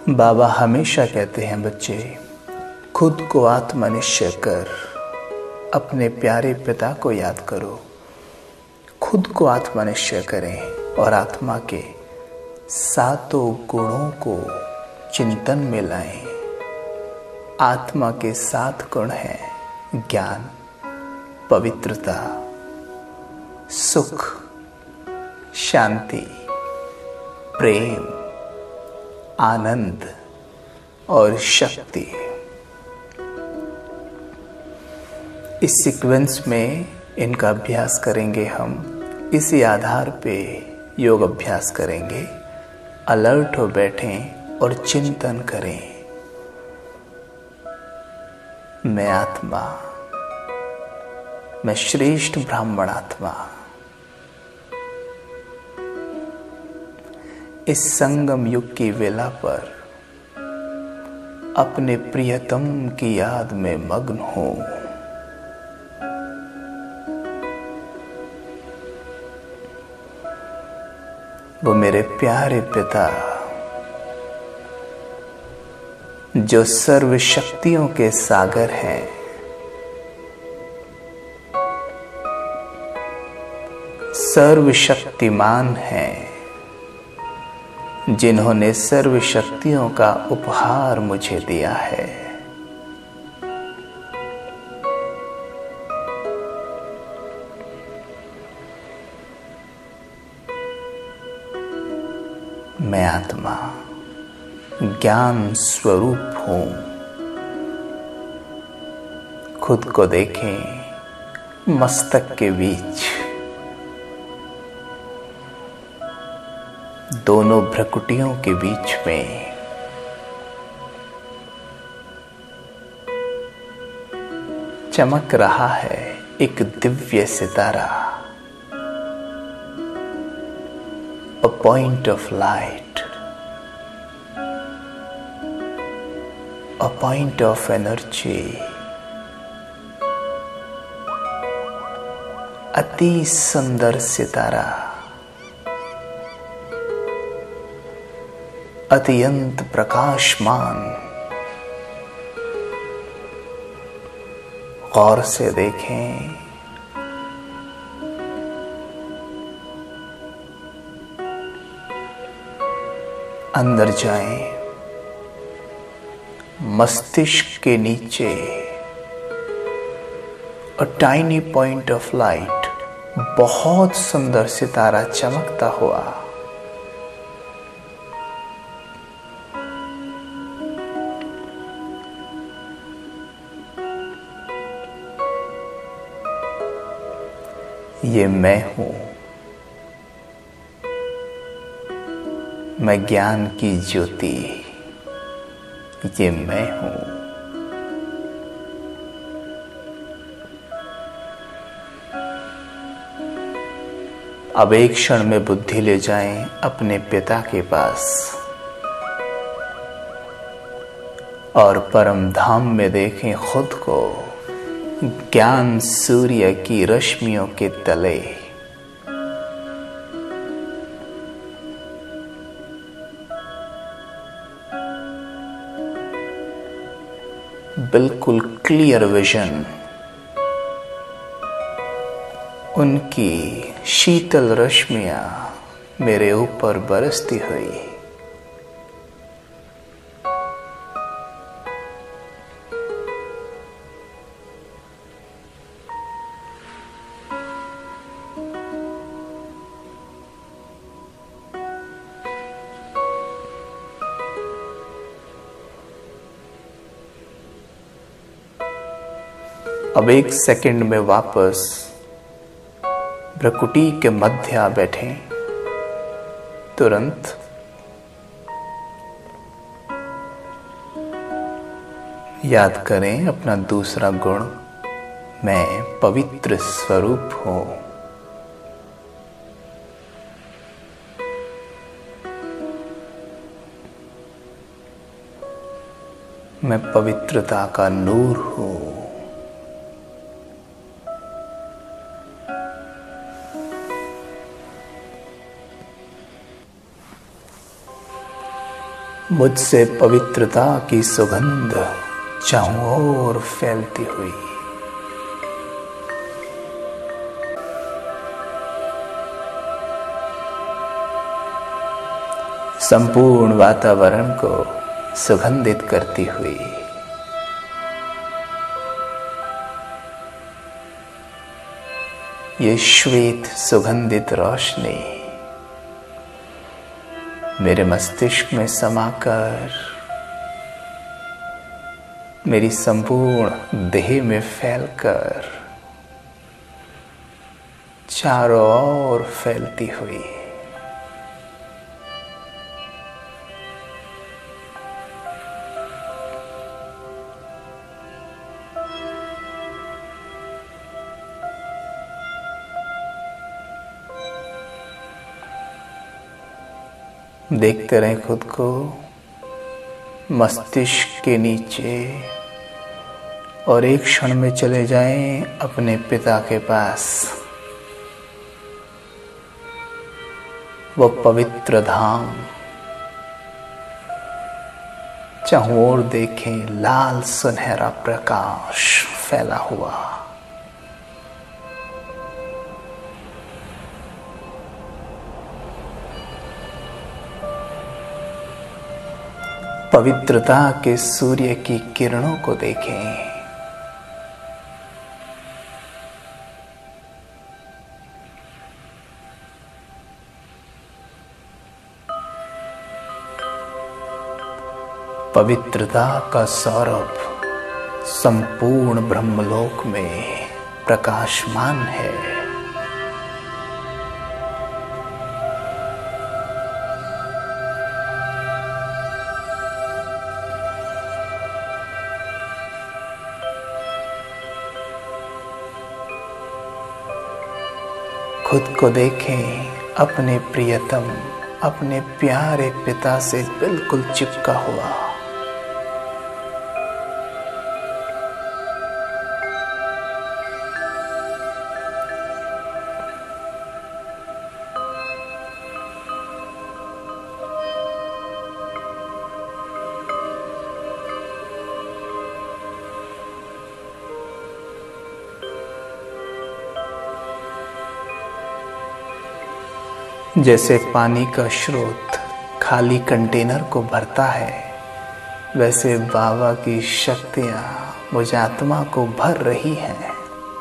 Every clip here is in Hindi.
बाबा हमेशा कहते हैं, बच्चे खुद को आत्मनिश्चय कर, अपने प्यारे पिता को याद करो। खुद को आत्मनिश्चय करें और आत्मा के सातों गुणों को चिंतन में लाएं। आत्मा के 7 गुण हैं: ज्ञान, पवित्रता, सुख, शांति, प्रेम, आनंद और शक्ति। इस सीक्वेंस में इनका अभ्यास करेंगे हम। इसी आधार पे योग अभ्यास करेंगे। अलर्ट हो बैठें और चिंतन करें। मैं आत्मा, मैं श्रेष्ठ ब्राह्मण आत्मा इस संगम युग की वेला पर अपने प्रियतम की याद में मग्न हूं। वो मेरे प्यारे पिता जो सर्व शक्तियों के सागर हैं, सर्वशक्तिमान हैं, जिन्होंने सर्व शक्तियों का उपहार मुझे दिया है। मैं आत्मा ज्ञान स्वरूप हूं। खुद को देखें मस्तक के बीच, दोनों भ्रकुटियों के बीच में चमक रहा है एक दिव्य सितारा। A point of light, a point of energy, अति सुंदर सितारा, अत्यंत प्रकाशमान। गौर से देखें। अंदर जाएं। मस्तिष्क के नीचे a tiny point of light, बहुत सुंदर सितारा चमकता हुआ ये मैं हूं। मैं ज्ञान की ज्योति, ये मैं हूं। अब एक क्षण में बुद्धि ले जाएं अपने पिता के पास और परम धाम में देखें खुद को ज्ञान सूर्य की रश्मियों के तले। बिल्कुल क्लियर विजन, उनकी शीतल रश्मियां मेरे ऊपर बरसती हुई। अब एक सेकंड में वापस भ्रकुटी के मध्य आ बैठे। तुरंत याद करें अपना दूसरा गुण, मैं पवित्र स्वरूप हूं। मैं पवित्रता का नूर हूं। मुझसे पवित्रता की सुगंध चारों ओर फैलती हुई। संपूर्ण वातावरण को सुगंधित करती हुई। ये श्वेत सुगंधित रोशनी मेरे मस्तिष्क में समाकर मेरी संपूर्ण देह में फैलकर चारों ओर फैलती हुई। देखते रहें खुद को मस्तिष्क के नीचे और एक क्षण में चले जाएं अपने पिता के पास। वो पवित्र धाम चारों ओर देखें, लाल सुनहरा प्रकाश फैला हुआ। पवित्रता के सूर्य की किरणों को देखें। पवित्रता का सौरभ संपूर्ण ब्रह्मलोक में प्रकाशमान है। खुद को देखें अपने प्रियतम, अपने प्यारे पिता से बिल्कुल चिपका हुआ। जैसे पानी का स्रोत खाली कंटेनर को भरता है, वैसे बाबा की शक्तियां मुझ आत्मा को भर रही हैं।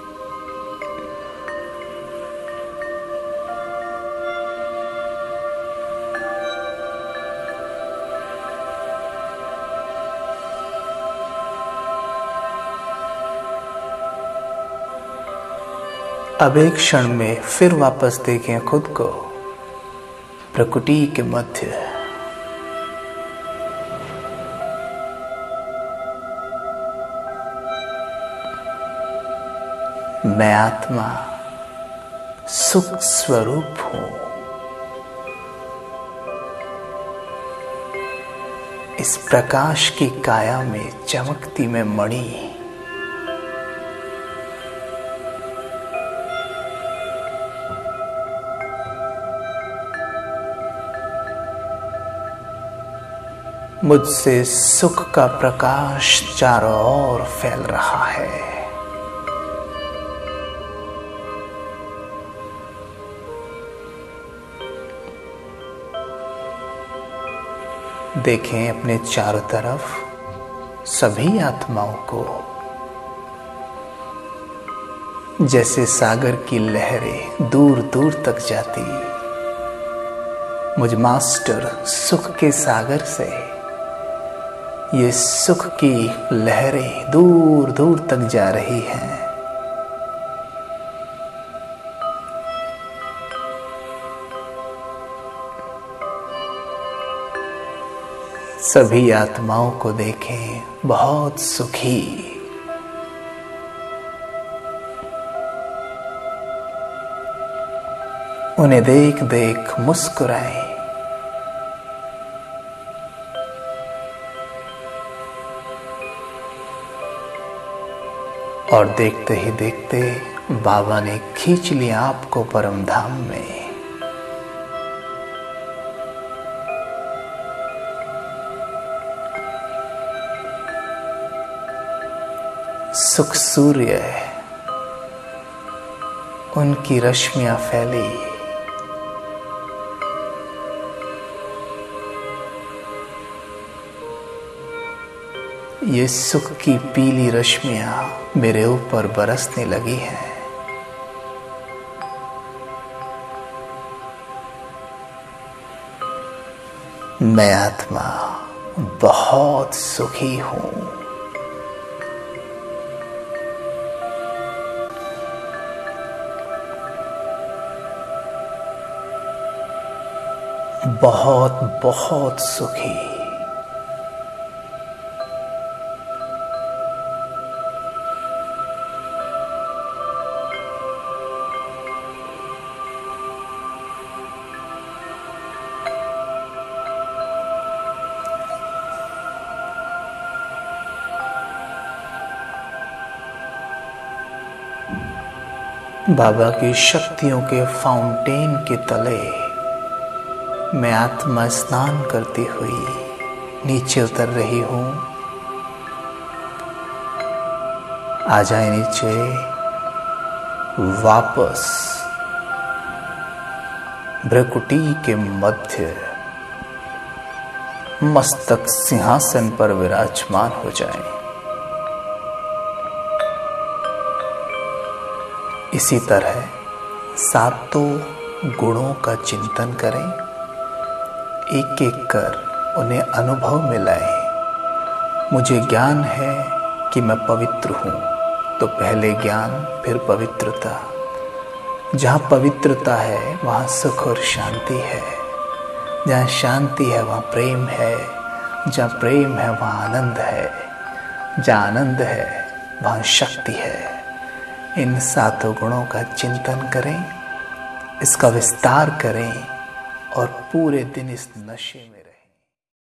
अब एक क्षण में फिर वापस देखें खुद को प्रकृति के मध्य। मैं आत्मा सुख स्वरूप हूं। इस प्रकाश की काया में चमकती मैं मणि। मुझसे सुख का प्रकाश चारों ओर फैल रहा है। देखें अपने चारों तरफ सभी आत्माओं को, जैसे सागर की लहरें दूर दूर तक जाती। मुझ मास्टर सुख के सागर से ये सुख की लहरें दूर दूर तक जा रही हैं। सभी आत्माओं को देखें बहुत सुखी। उन्हें देख देख मुस्कुराएं। और देखते ही देखते बाबा ने खींच लिया आपको परम धाम में। सुख सूर्य उनकी रश्मियां फैली, ये सुख की पीली रश्मियां मेरे ऊपर बरसने लगी हैं। मैं आत्मा बहुत सुखी हूं। बहुत बहुत सुखी। बाबा की शक्तियों के फाउंटेन के तले मैं आत्मा स्नान करती हुई नीचे उतर रही हूं। आ जाए नीचे, वापस भ्रकुटी के मध्य मस्तक सिंहासन पर विराजमान हो जाएं। इसी तरह सातों गुणों का चिंतन करें, एक एक कर उन्हें अनुभव में लाएं। मुझे ज्ञान है कि मैं पवित्र हूं, तो पहले ज्ञान फिर पवित्रता। जहाँ पवित्रता है वहाँ सुख और शांति है, जहाँ शांति है वहाँ प्रेम है, जहाँ प्रेम है वहाँ आनंद है, जहाँ आनंद है वहाँ शक्ति है। इन सातों गुणों का चिंतन करें, इसका विस्तार करें और पूरे दिन इस नशे में